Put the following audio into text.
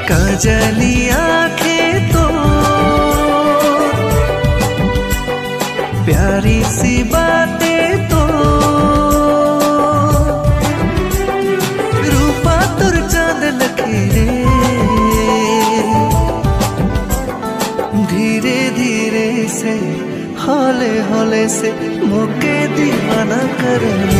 काजली आंखें तो प्यारी सी बातें तो रूपा तुर चांद लखेरे धीरे धीरे से हौले हौले से मोके दीवाना करे।